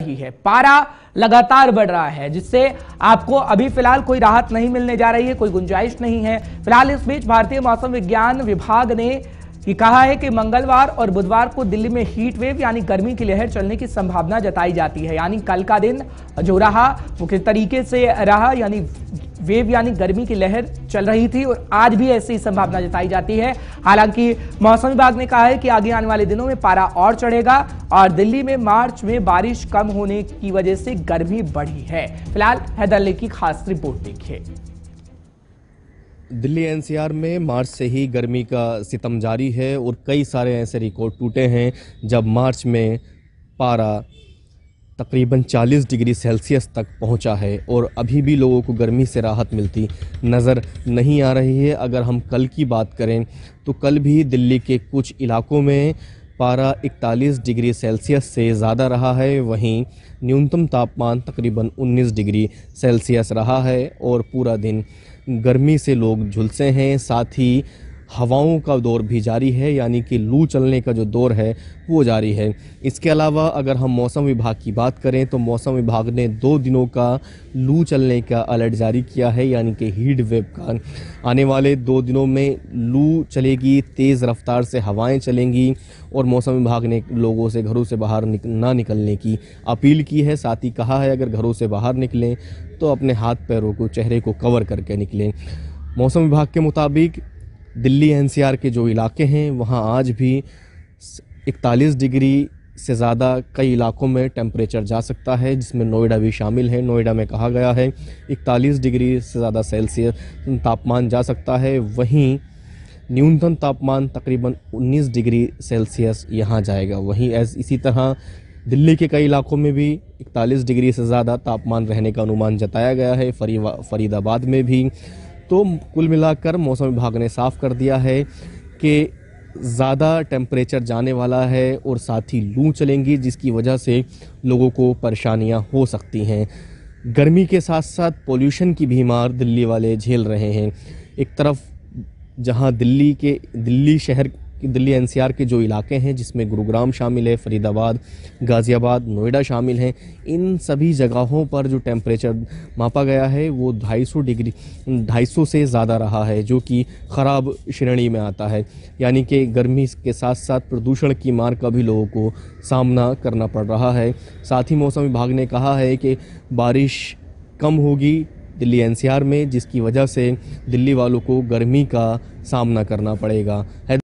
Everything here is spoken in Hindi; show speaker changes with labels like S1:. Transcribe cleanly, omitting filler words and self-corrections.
S1: रही है, पारा लगातार बढ़ रहा है, जिससे आपको अभी फिलहाल कोई राहत नहीं मिलने जा रही है, कोई गुंजाइश नहीं है। फिलहाल इस बीच भारतीय मौसम विज्ञान विभाग ने ये कहा है कि मंगलवार और बुधवार को दिल्ली में हीट वेव यानी गर्मी की लहर चलने की संभावना जताई जाती है। यानी कल का दिन जो रहा वो किस तरीके से रहा, यानी वेव यानी गर्मी की लहर चल रही थी और आज भी ऐसी संभावना जताई जाती है। हालांकि मौसम विभाग ने कहा है कि आगे आने वाले दिनों में पारा और चढ़ेगा और दिल्ली में मार्च में बारिश कम होने की वजह से गर्मी बढ़ी है। फिलहाल हैदर की खास रिपोर्ट देखिए।
S2: दिल्ली एनसीआर में मार्च से ही गर्मी का सितम जारी है और कई सारे ऐसे रिकॉर्ड टूटे हैं जब मार्च में पारा तकरीबन 40 डिग्री सेल्सियस तक पहुंचा है और अभी भी लोगों को गर्मी से राहत मिलती नज़र नहीं आ रही है। अगर हम कल की बात करें तो कल भी दिल्ली के कुछ इलाकों में पारा 41 डिग्री सेल्सियस से ज़्यादा रहा है, वहीं न्यूनतम तापमान तकरीबन 19 डिग्री सेल्सियस रहा है और पूरा दिन गर्मी से लोग झुलसे हैं। साथ ही हवाओं का दौर भी जारी है, यानी कि लू चलने का जो दौर है वो जारी है। इसके अलावा अगर हम मौसम विभाग की बात करें तो मौसम विभाग ने 2 दिनों का लू चलने का अलर्ट जारी किया है, यानी कि हीट वेव का। आने वाले 2 दिनों में लू चलेगी, तेज़ रफ्तार से हवाएं चलेंगी और मौसम विभाग ने लोगों से घरों से बाहर ना निकलने की अपील की है। साथ ही कहा है अगर घरों से बाहर निकलें तो अपने हाथ पैरों को, चेहरे को कवर करके निकलें। मौसम विभाग के मुताबिक दिल्ली एनसीआर के जो इलाके हैं वहाँ आज भी 41 डिग्री से ज़्यादा कई इलाकों में टेम्परेचर जा सकता है, जिसमें नोएडा भी शामिल है। नोएडा में कहा गया है 41 डिग्री से ज़्यादा सेल्सियस तापमान जा सकता है, वहीं न्यूनतम तापमान तकरीबन 19 डिग्री सेल्सियस यहाँ जाएगा। वहीं इसी तरह दिल्ली के कई इलाकों में भी 41 डिग्री से ज़्यादा तापमान रहने का अनुमान जताया गया है, फरीदाबाद में भी। तो कुल मिलाकर मौसम विभाग ने साफ कर दिया है कि ज़्यादा टेम्परेचर जाने वाला है और साथ ही लू चलेंगी, जिसकी वजह से लोगों को परेशानियां हो सकती हैं। गर्मी के साथ साथ पोल्यूशन की भी मार दिल्ली वाले झेल रहे हैं। एक तरफ जहां दिल्ली एनसीआर के जो इलाके हैं जिसमें गुरुग्राम शामिल है, फरीदाबाद, गाज़ियाबाद, नोएडा शामिल हैं, इन सभी जगहों पर जो टेम्परेचर मापा गया है वो 250 से ज़्यादा रहा है, जो कि ख़राब श्रेणी में आता है। यानी कि गर्मी के साथ साथ प्रदूषण की मार का भी लोगों को सामना करना पड़ रहा है। साथ ही मौसम विभाग ने कहा है कि बारिश कम होगी दिल्ली एनसीआर में, जिसकी वजह से दिल्ली वालों को गर्मी का सामना करना पड़ेगा।